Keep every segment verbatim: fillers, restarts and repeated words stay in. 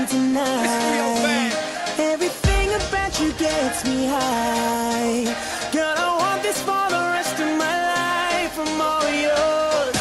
tonight. Everything about you gets me high. Girl, I want this for the rest of my life. I'm all yours.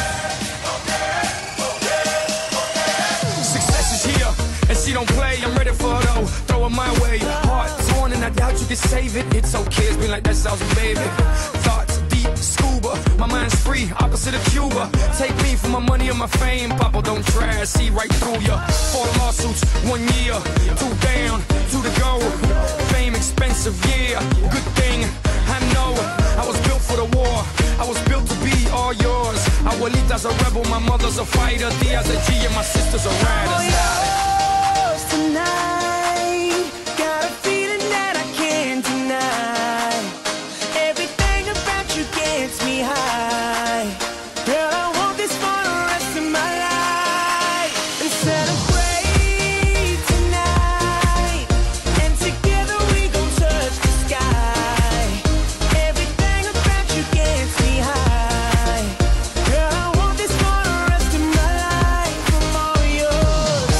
Success is here, and she don't play. I'm ready for her though. Throw it my way. Heart torn, and I doubt you can save it. It's okay, it's been like that since I was a baby. Thoughts deep, scuba. My mind's free, opposite of Cuba. Take me for my money and my fame. Papa, don't try, see right through ya. Four lawsuits, one year. Two down, two to go. Fame expensive, yeah. Good thing, I know. I was built for the war. I was built to be all yours. Abuelita's a rebel, my mother's a fighter. Tia's a G and my sister's a rider. All yours tonight. Got a feeling that I can't deny. Everything about you gets me high. Girl, I want this for the rest of my life. And celebrate tonight. And together we gon' touch the sky. Everything about you gets me high. Girl, I want this for the rest of my life. I'm all yours.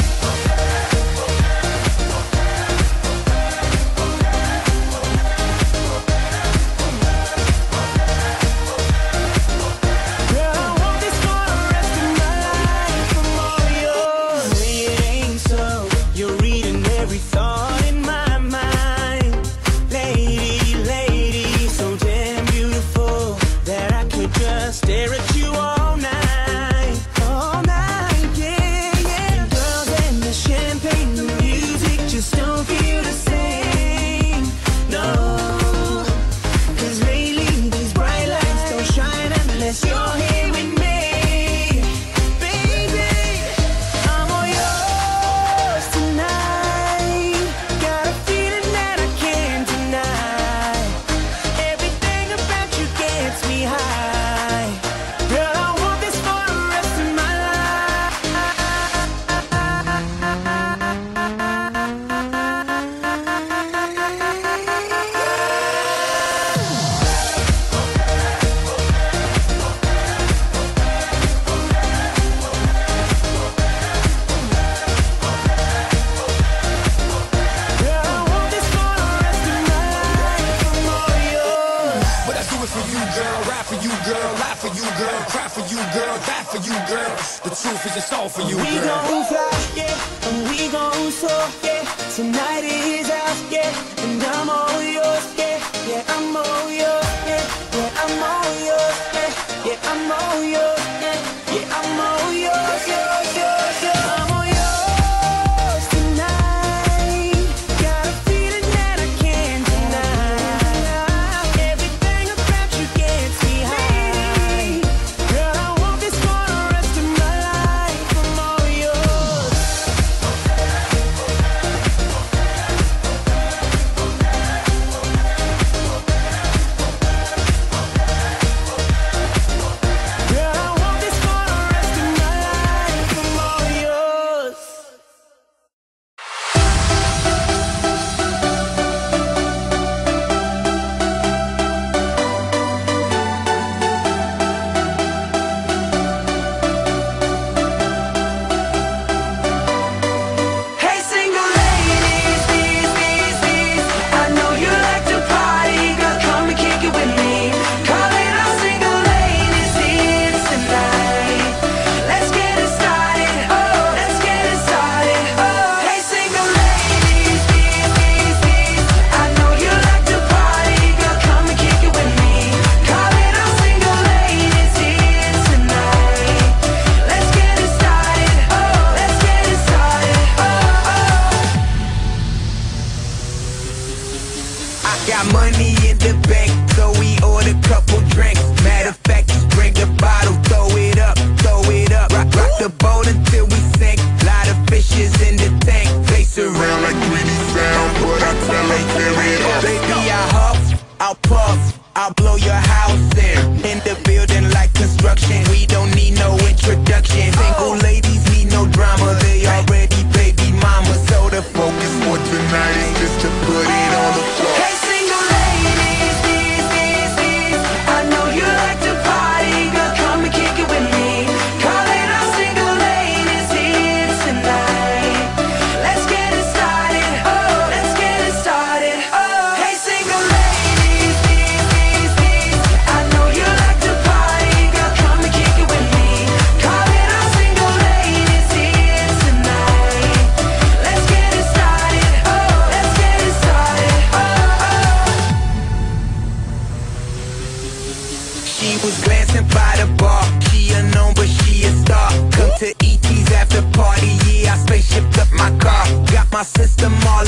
Girl, I want this for the rest of my life. I'm all yours. Say it ain't so. You're reading every thought in my mind. Lady, lady, so damn beautiful that I could just stare at you all night. All night, yeah, yeah. And girls and the champagne, the music just don't feel the same. No, 'cause lately these bright lights don't shine unless you're here with me. Baby, I'm all yours tonight. Got a feeling that I can't deny. Everything about you gets me high. Girl, I want this for the rest of my life. Girl, I want this for the rest of my life. I'm all yours. But I do it for you, girl. Rap for you, girl. Laugh for you, girl. Cry for you, girl. Die for you, girl. The truth is it's all for you, We girl. gon' fly, yeah, and we gon' soar, yeah. Tonight is ours, yeah, and I'm all yours, yeah, yeah, I'm all yours, yeah, yeah, I'm all yours, yeah, yeah, I'm all yours, yeah, yeah, I'm all yours, yours, yours, yours. I'm all yours tonight. Got a feeling that I can't deny. Everything about you gets me high. Girl, I want this for the rest of my life. I'm all yours. Girl, I want this for the rest of my life. I'm all yours. Hey, single ladies, please, please, please. I know you like to party, girl, come and kick it with me. Call it all single ladies, it's tonight. Let's get it started, oh, let's get it started, oh. Hey, single ladies, please, please, please. I know you like to party, girl, come and kick it with me. Call it all single ladies, it's tonight. Let's get it started, oh, let's get it started, oh, oh. I got money in the bank, so we order couple drinks. Matter of fact, just bring the bottle, throw it up, throw it up. Rock, rock the boat until we sink. Lot of fishes in the tank. Face around like three D sound, but I tell them tear it up. Baby, I huff, I'll puff, I'll blow your house in. In the building like construction, we don't need no introduction. Single ladies need no drama, they already baby mama. So the focus for tonight is just to put it on the floor. Hey, single ladies, please, please, please. I know you like to party, girl, come and kick it with me. Call it all single ladies, it's tonight. shipped up my car. Got my system all